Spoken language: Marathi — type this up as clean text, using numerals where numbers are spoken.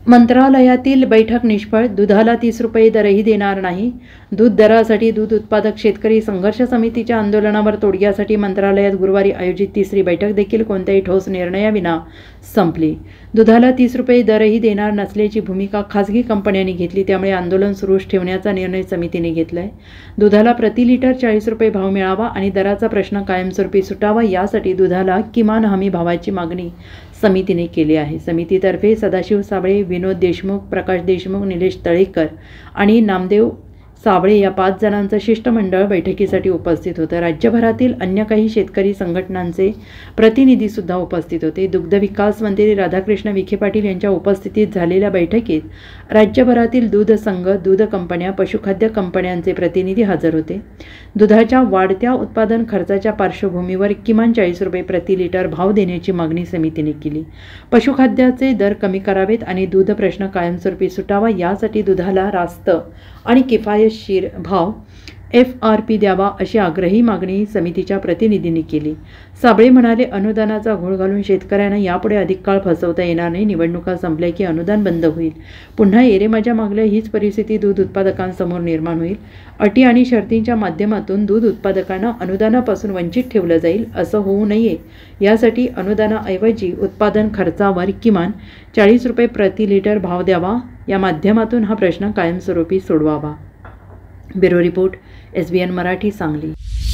मंत्रालयातील बैठक निष्फळ, दुधाला 30 रुपये दरही देणार नाही. दूध दरासाठी दूध उत्पादक शेतकरी संघर्ष समितीच्या आंदोलनावर तोडग्यासाठी मंत्रालयात गुरुवारी आयोजित तिसरी बैठक देखील कोणत्याही ठोस निर्णयाविना संपली. दुधाला 30 रुपये दरही देणार नसल्याची भूमिका खासगी कंपन्यांनी घेतली, त्यामुळे आंदोलन सुरूच ठेवण्याचा निर्णय समितीने घेतलाय. दुधाला प्रति लिटर 40 रुपये भाव मिळावा आणि दराचा प्रश्न कायमस्वरूपी सुटावा यासाठी दुधाला किमान हमी भावाची मागणी समितीने केली आहे. समितीतर्फे सदाशिव साबळे, विनोद देशमुख, प्रकाश देशमुख, निलेश तळेकर आणि नामदेव साबळे या 5 जणांचं शिष्टमंडळ बैठकीसाठी उपस्थित होतं. राज्यभरातील अन्य काही शेतकरी संघटनांचे प्रतिनिधीसुद्धा उपस्थित होते. दुग्ध विकास मंत्री राधाकृष्ण विखे पाटील यांच्या उपस्थितीत झालेल्या बैठकीत राज्यभरातील दूध संघ, दूध कंपन्या, पशुखाद्य कंपन्यांचे प्रतिनिधी हजर होते. दुधाच्या वाढत्या उत्पादन खर्चाच्या पार्श्वभूमीवर किमान 40 रुपये प्रति लिटर भाव देण्याची मागणी समितीने केली. पशुखाद्याचे दर कमी करावेत आणि दूध प्रश्न कायमस्वरूपी सुटावा यासाठी दुधाला रास्त आणि किफायतशीर भाव FRP द्यावा अशी आग्रही मागणी समितीच्या प्रतिनिधींनी केली. साबळे म्हणाले, अनुदानाचा घोळ घालून शेतकऱ्यांना यापुढे अधिक काळ फसवता येणार नाही. निवडणुका संपल्या की अनुदान बंद होईल. पुन्हा एरेमाजा मागल्या हीच परिस्थिती दूध उत्पादकांसमोर निर्माण होईल. अटी आणि शर्तींच्या माध्यमातून दूध उत्पादकांना अनुदानापासून वंचित ठेवलं जाईल, असं होऊ नये यासाठी अनुदानाऐवजी उत्पादन खर्चावर किमान 40 रुपये प्रति लिटर भाव द्यावा. या माध्यमातून हा प्रश्न कायमस्वरूपी सोडवावा. Bureau report, SBN Marathi, Sangli.